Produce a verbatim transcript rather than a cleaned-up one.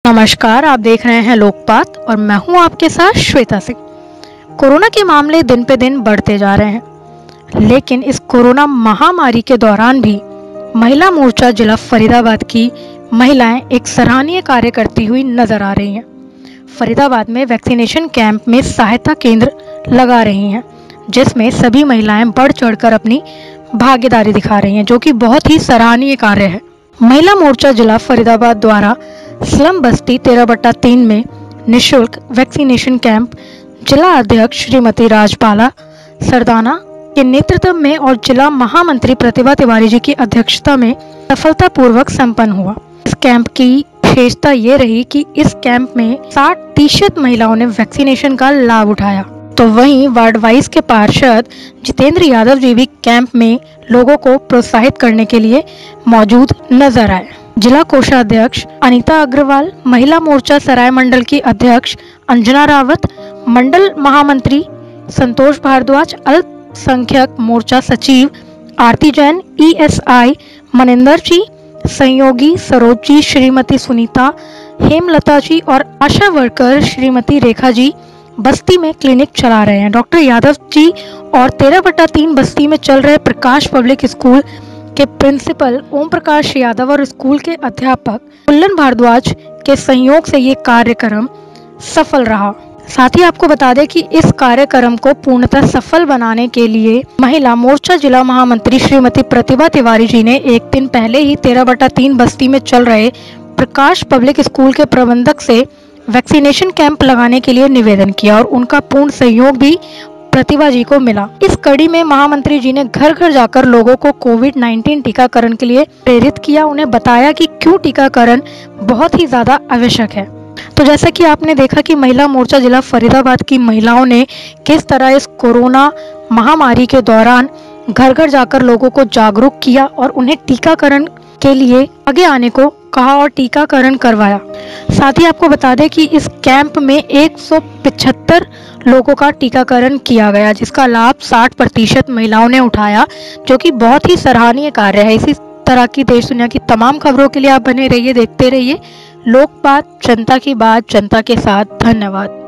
नमस्कार, आप देख रहे हैं लोकपात और मैं हूं आपके साथ श्वेता सिंह। कोरोना के मामले दिन पे दिन बढ़ते जा रहे हैं, लेकिन इस कोरोना महामारी के दौरान भी महिला मोर्चा जिला फरीदाबाद की महिलाएं एक सराहनीय कार्य करती हुई नजर आ रही हैं। फरीदाबाद में वैक्सीनेशन कैंप में सहायता केंद्र लगा रही हैं, जिसमें सभी महिलाएं बढ़ चढ़कर अपनी भागीदारी दिखा रही हैं, जो कि बहुत ही सराहनीय कार्य है। महिला मोर्चा जिला फरीदाबाद द्वारा स्लम बस्ती तेरह बट्टा तीन में निःशुल्क वैक्सीनेशन कैंप जिला अध्यक्ष श्रीमती राजबाला सरदाना के नेतृत्व में और जिला महामंत्री प्रतिभा तिवारी जी की अध्यक्षता में सफलतापूर्वक संपन्न हुआ। इस कैंप की विशेषता ये रही कि इस कैंप में साठ प्रतिशत महिलाओं ने वैक्सीनेशन का लाभ उठाया। तो वहीं वार्ड वाइज के पार्षद जितेंद्र यादव जी भी कैंप में लोगों को प्रोत्साहित करने के लिए मौजूद नजर आए। जिला कोषाध्यक्ष अनीता अग्रवाल, महिला मोर्चा सराय मंडल की अध्यक्ष अंजना रावत, मंडल महामंत्री संतोष भारद्वाज, अल्पसंख्यक मोर्चा सचिव आरती जैन, ईएसआई मनिंदर जी, सहयोगी सरोज जी, श्रीमती सुनीता, हेमलता जी और आशा वर्कर श्रीमती रेखा जी बस्ती में क्लिनिक चला रहे हैं। डॉक्टर यादव जी और तेरह बट्टा तीन बस्ती में चल रहे प्रकाश पब्लिक स्कूल के प्रिंसिपल ओम प्रकाश यादव और स्कूल के अध्यापक कुल्लन भारद्वाज के सहयोग से ये कार्यक्रम सफल रहा। साथ ही आपको बता दें कि इस कार्यक्रम को पूर्णतः सफल बनाने के लिए महिला मोर्चा जिला महामंत्री श्रीमती प्रतिभा तिवारी जी ने एक दिन पहले ही तेरह बट्टा तीन बस्ती में चल रहे प्रकाश पब्लिक स्कूल के प्रबंधक से वैक्सीनेशन कैंप लगाने के लिए निवेदन किया और उनका पूर्ण सहयोग भी प्रतिभा जी को मिला। इस कड़ी में महामंत्री जी ने घर घर जाकर लोगों को कोविड नाइन्टीन टीकाकरण के लिए प्रेरित किया, उन्हें बताया कि क्यों टीकाकरण बहुत ही ज्यादा आवश्यक है। तो जैसा कि आपने देखा कि महिला मोर्चा जिला फरीदाबाद की महिलाओं ने किस तरह इस कोरोना महामारी के दौरान घर घर जाकर लोगों को जागरूक किया और उन्हें टीकाकरण के लिए आगे आने को कहा और टीकाकरण करवाया। साथ ही आपको बता दें कि इस कैंप में एक सौ पचहत्तर लोगों का टीकाकरण किया गया, जिसका लाभ साठ प्रतिशत महिलाओं ने उठाया, जो कि बहुत ही सराहनीय कार्य है। इसी तरह की देश दुनिया की तमाम खबरों के लिए आप बने रहिए, देखते रहिए लोकपात, जनता की बात जनता के साथ। धन्यवाद।